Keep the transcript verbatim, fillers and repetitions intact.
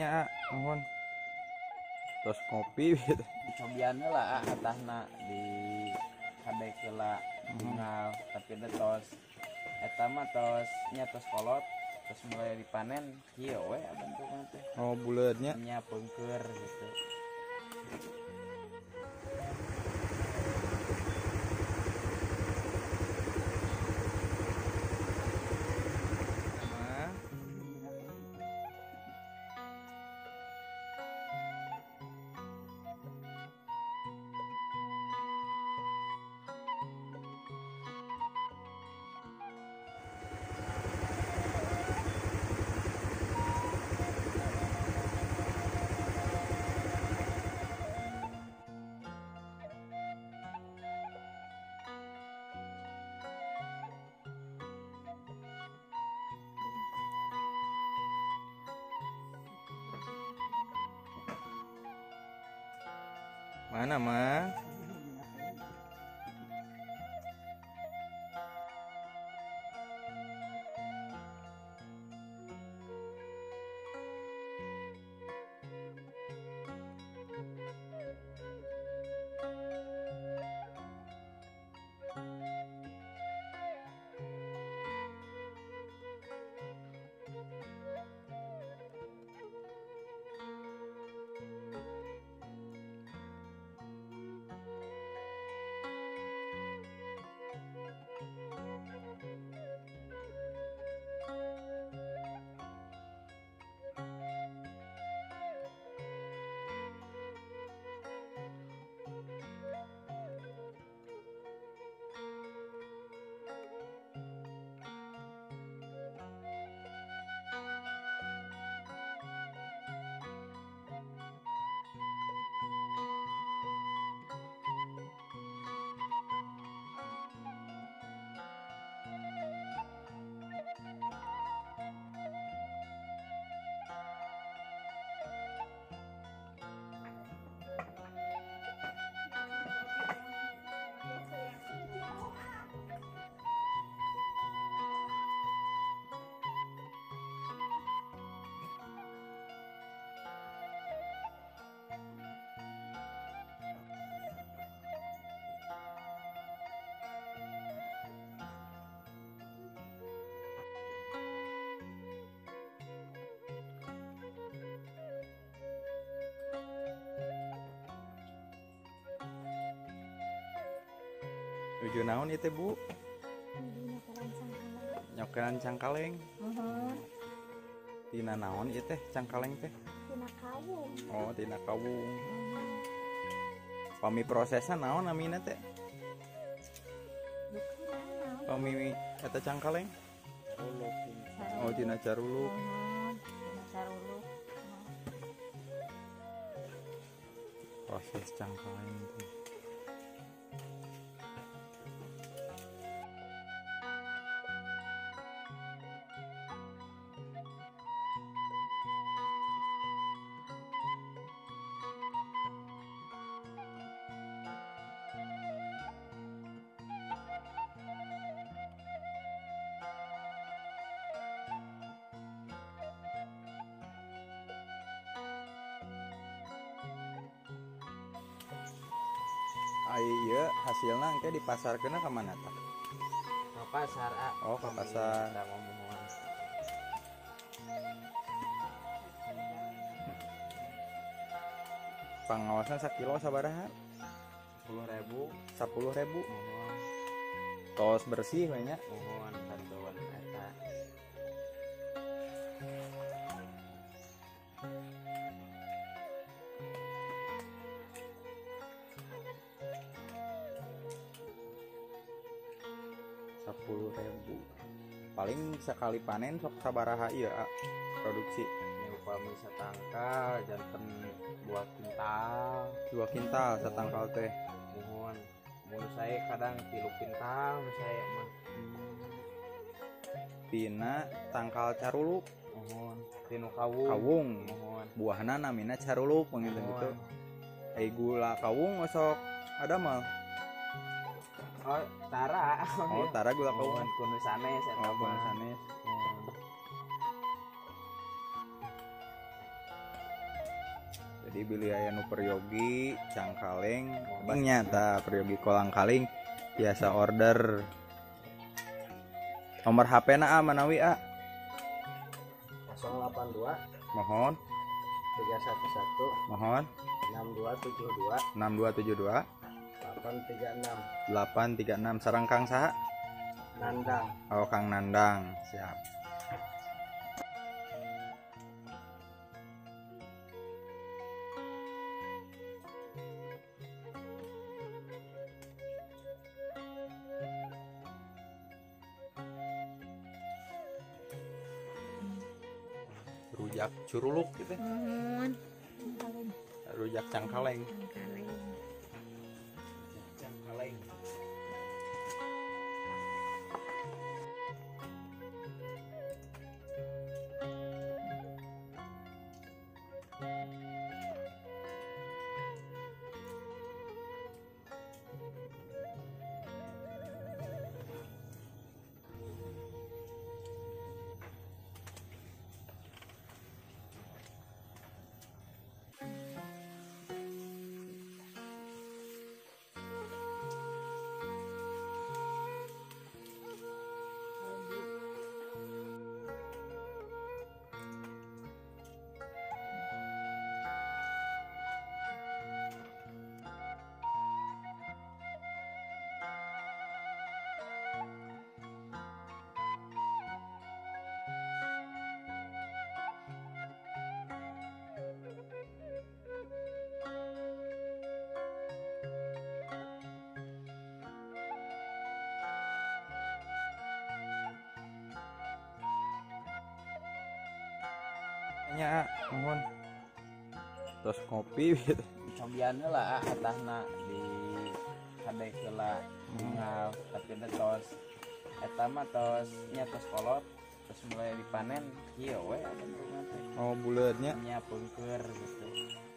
nya mohon tos kopi gitu. Cobian lah atahna di kadek heula tinggal tapi ada tos eta mah tos nya tos kolot terus mulai dipanen kieu we bentukna teh. Oh buleutnya Nya peungkeur gitu. mana mah tujuh naon itu Bu? Nyokelan cangkaleng. Uhum. Tina naon ieu teh cangkaleng teh? Tina kawung. Oh, tina kawung. Uhum. Pami prosesna naon namina teh? Bukan naon. Pami eta cangkaleng? Uluk. Oh, tina caruluk. Uhum. Tina caruluk. Proses cangkaleng teh. Iya hasilnya engke dipasarkeun ka mana tah? Ke pasar ah. Oh, ke pasar. Kita ngomong. Pangawasna sakilo sabaraha? sepuluh ribu. sepuluh ribu. Mohon. Tos bersih we nya. Mohon bantuan eta. sepuluh ribu. Paling sekali panen sok sabaraha ieu produksi? Ini upami satangkal janten dua kintal. dua kintal satangkal teh. Mohon. Mun saya kadang tilu kintal mun saya mah. Tina tangkal caruluk. Mohon. Tinu kawung. Kawung. Mohon. Buahna namina caruluk pengitu gitu. Ai gula kawung sok ada mah. Oh, tara. Oh, tara gula kawung. Mohon kudu sanes eta Oh, mah. sanes. Mohon. Jadi beli aya nu peryogi cangkaleng nyata peryogi kolang kaling biasa order. Nomor H P na A manawi A nol delapan dua mohon tiga satu satu mohon enam dua tujuh dua enam dua tujuh dua delapan tiga enam delapan tiga enam sareng Kang saha? Nandang. Oh Kang Nandang siap. Rujak curuluk gitu. Mohon. Paling Rujak cangkaleng. kaleng. Cangkaleng. Nya mohon. Terus kopi gitu. cobian lah atahna di hadek heula bungal tapi da tos eta mah tos nya tos kolot terus mulai dipanen kieu we bentukna teh Oh buleutnya. nya peungkeur gitu.